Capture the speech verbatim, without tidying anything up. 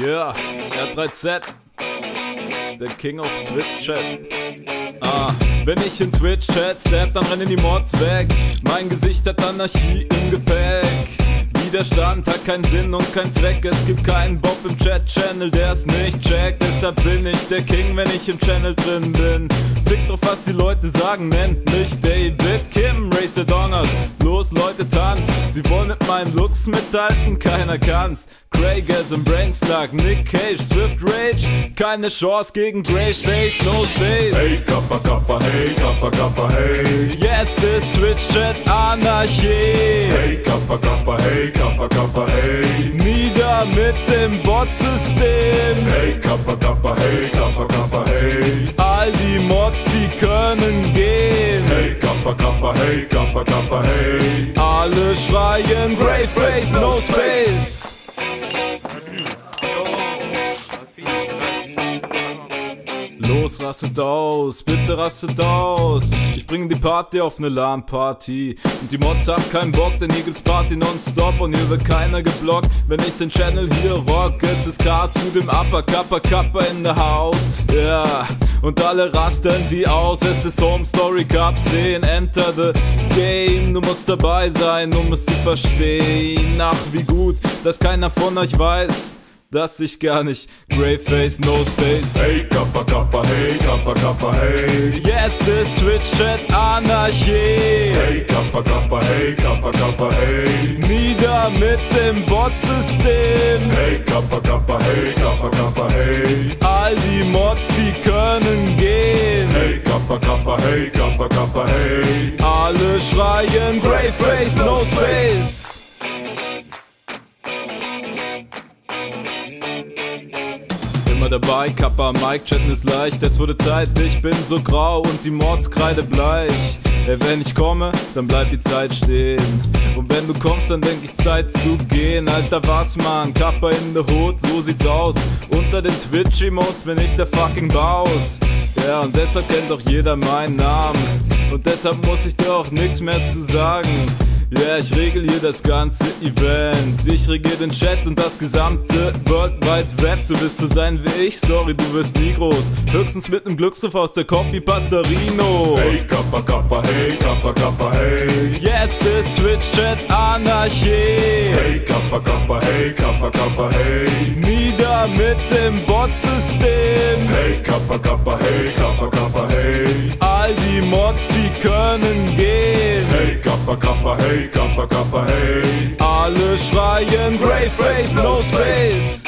Yeah, R drei Z, der King of Twitch-Chat. Ah, wenn ich in Twitch-Chat step, dann rennen die Mods weg. Mein Gesicht hat Anarchie im Gepäck. Widerstand hat keinen Sinn und keinen Zweck. Es gibt keinen Bob im Chat-Channel, der es nicht checkt. Deshalb bin ich der King, wenn ich im Channel drin bin. Fick drauf, was die Leute sagen, nennt mich David Kim, Racer Dongers. Los Leute, tanzt, sie wollen mit meinen Looks mithalten, keiner kann's. Craigasm, Brainslug, Nick Cage, Swift Rage, keine Chance gegen Greyface, no space. Hey Kappa Kappa, hey Kappa Kappa, hey. Jetzt ist Twitch-Chat Anarchie. Hey Kappa Kappa, hey Kappa Kappa, hey. Nieder mit dem Bot-System. Hey Kappa Kappa, hey Kappa Kappa, hey. All die Mods, die können gehen. Hey Kappa Kappa, hey Kappa Kappa, hey. Alle schreien Greyface, no space. Los, rastet aus, bitte rastet aus. Ich bring die Party auf ne LAN-Party. Und die Mods haben keinen Bock, denn hier gibt's Party nonstop. Und hier wird keiner geblockt, wenn ich den Channel hier rock. Es ist K zu dem Upper, Kappa, Kappa in the house. Ja, yeah. Und alle rastern sie aus. Es ist Home Story Cup zehn, enter the game. Du musst dabei sein, um es zu verstehen. Ach, wie gut, dass keiner von euch weiß, dass ich gar nicht Greyface, no space. Hey Kappa Kappa, hey Kappa Kappa, hey. Jetzt ist Twitch-Chat Anarchie. Hey Kappa Kappa, hey Kappa Kappa, hey. Nieder mit dem Bot-System. Hey Kappa Kappa, hey Kappa Kappa, hey. All die Mods, die können gehen. Hey Kappa Kappa, hey Kappa Kappa, hey. Alle schreien Greyface, no space. Immer dabei, Kappa, Mic, chatten ist leicht. Es wurde Zeit, ich bin so grau und die Mods kreidebleich. Ey, wenn ich komme, dann bleibt die Zeit stehen. Und wenn du kommst, dann denk ich Zeit zu gehen. Alter, was man, Kappa in the Hood, so sieht's aus. Unter den Twitch-Emotes bin ich der fucking Boss. Ja, und deshalb kennt doch jeder meinen Namen. Und deshalb muss ich dir auch nichts mehr zu sagen. Ja, yeah, ich regel hier das ganze Event. Ich regier den Chat und das gesamte World Wide Web. Du wirst so sein wie ich, sorry, du wirst nie groß. Höchstens mit nem Glücksgriff aus der Copy Pastorino. Hey Kappa Kappa, hey Kappa Kappa, hey. Jetzt ist Twitch-Chat Anarchie. Hey Kappa Kappa, hey Kappa Kappa, hey. Nieder mit dem Bot-System. Hey Kappa Kappa, hey Kappa Kappa, hey. All die Mods, die können gehen. Hey Kappa Kappa, hey Kappa Kappa, hey. Alle schreien Greyface, no space.